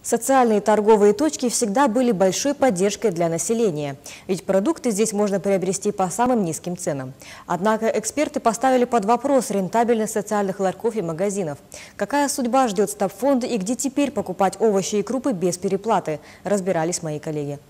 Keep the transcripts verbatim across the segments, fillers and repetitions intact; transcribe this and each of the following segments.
Социальные торговые точки всегда были большой поддержкой для населения, ведь продукты здесь можно приобрести по самым низким ценам. Однако эксперты поставили под вопрос рентабельность социальных ларьков и магазинов. Какая судьба ждет стабфонда и где теперь покупать овощи и крупы без переплаты, разбирались мои коллеги.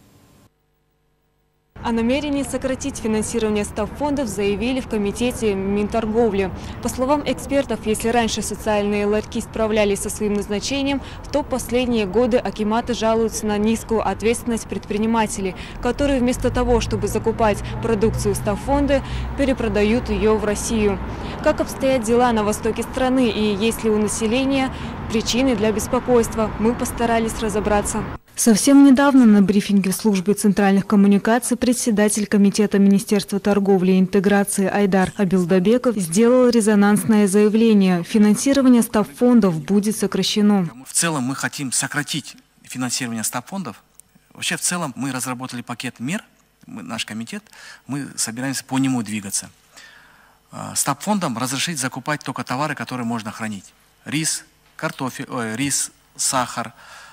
О намерении сократить финансирование стабфондов заявили в комитете Минторговли. По словам экспертов, если раньше социальные ларьки справлялись со своим назначением, то последние годы акиматы жалуются на низкую ответственность предпринимателей, которые вместо того, чтобы закупать продукцию стабфонда, перепродают ее в Россию. Как обстоят дела на востоке страны и есть ли у населения причины для беспокойства, мы постарались разобраться. Совсем недавно на брифинге в службе центральных коммуникаций председатель комитета Министерства торговли и интеграции Айдар Абилдабеков сделал резонансное заявление. Финансирование стабфондов будет сокращено. В целом мы хотим сократить финансирование стабфондов. Вообще в целом мы разработали пакет мер, мы, наш комитет, мы собираемся по нему двигаться. Стабфондам разрешить закупать только товары, которые можно хранить. Рис, картофель, ой, рис, сахар,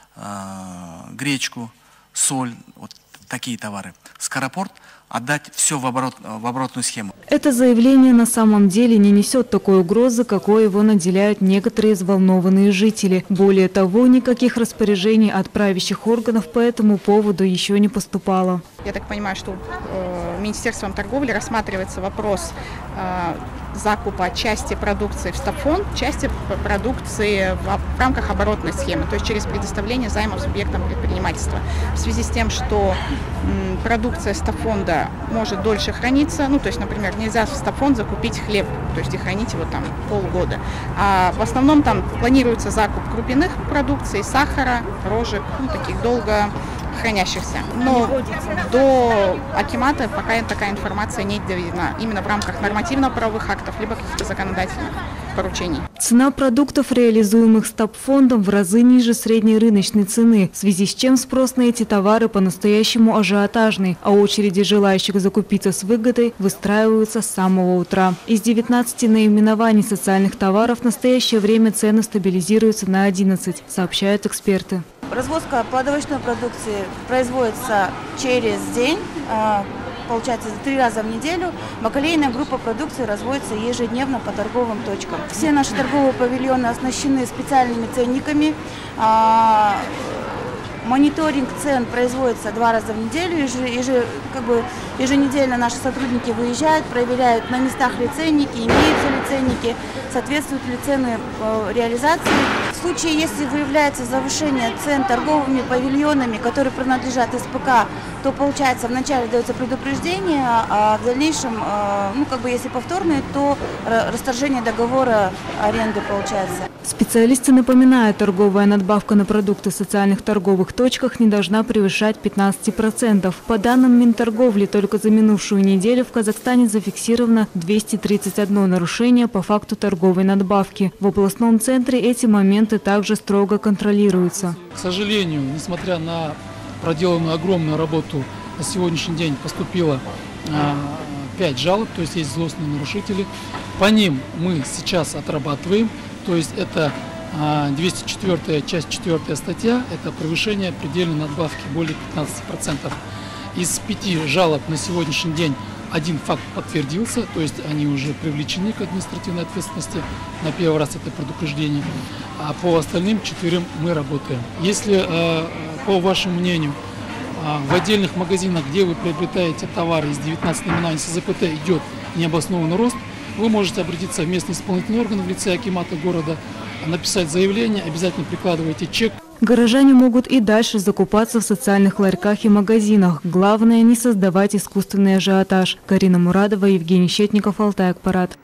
гречку, соль, вот такие товары. Скоропорт отдать все в, оборот, в оборотную схему. Это заявление на самом деле не несет такой угрозы, какой его наделяют некоторые взволнованные жители. Более того, никаких распоряжений от правящих органов по этому поводу еще не поступало. Я так понимаю, что э, Министерством торговли рассматривается вопрос э, закупа части продукции в стабфонд, части продукции в, в рамках оборотной схемы, то есть через предоставление займов субъектам предпринимательства. В связи с тем, что м, продукция стабфонда может дольше храниться, ну то есть, например, нельзя в стабфонд закупить хлеб, то есть и хранить его там полгода. А в основном там планируется закуп крупяных продукций, сахара, рожек, ну таких долго хранящихся. Но до акимата пока такая информация не доведена именно в рамках нормативно-правовых актов, либо каких-то законодательных поручений. Цена продуктов, реализуемых стабфондом, в разы ниже средней рыночной цены, в связи с чем спрос на эти товары по-настоящему ажиотажный, а очереди желающих закупиться с выгодой выстраиваются с самого утра. Из девятнадцати наименований социальных товаров в настоящее время цены стабилизируются на одиннадцать, сообщают эксперты. Развозка плодовочной продукции производится через день, получается три раза в неделю. Бакалейная группа продукции разводится ежедневно по торговым точкам. Все наши торговые павильоны оснащены специальными ценниками. Мониторинг цен производится два раза в неделю. Еже, еже, как бы еженедельно наши сотрудники выезжают, проверяют, на местах ли ценники, имеются ли ценники, соответствуют ли цены реализации. В случае, если выявляется завышение цен торговыми павильонами, которые принадлежат СПК, то получается вначале дается предупреждение, а в дальнейшем, ну как бы если повторные, то расторжение договора аренды получается. Специалисты напоминают, торговая надбавка на продукты в социальных торговых точках не должна превышать пятнадцати процентов. По данным Минторговли, только за минувшую неделю в Казахстане зафиксировано двести тридцать одно нарушение по факту торговой надбавки. В областном центре эти моменты также строго контролируются. К сожалению, несмотря на проделанную огромную работу, на сегодняшний день поступило пять жалоб, то есть есть злостные нарушители. По ним мы сейчас отрабатываем, то есть это двести четвёртая, часть четвёртая статья, это превышение предельной надбавки более пятнадцати процентов. Из пяти жалоб на сегодняшний день один факт подтвердился, то есть они уже привлечены к административной ответственности, на первый раз это предупреждение, а по остальным четверым мы работаем. Если, по вашему мнению, в отдельных магазинах, где вы приобретаете товары из девятнадцати наименований СЗПТ, идет необоснованный рост, вы можете обратиться в местный исполнительный орган в лице акимата города, написать заявление, обязательно прикладывайте чек. Горожане могут и дальше закупаться в социальных ларьках и магазинах. Главное – не создавать искусственный ажиотаж. Карина Мурадова, Евгений Щетников, Алтай Акпарат.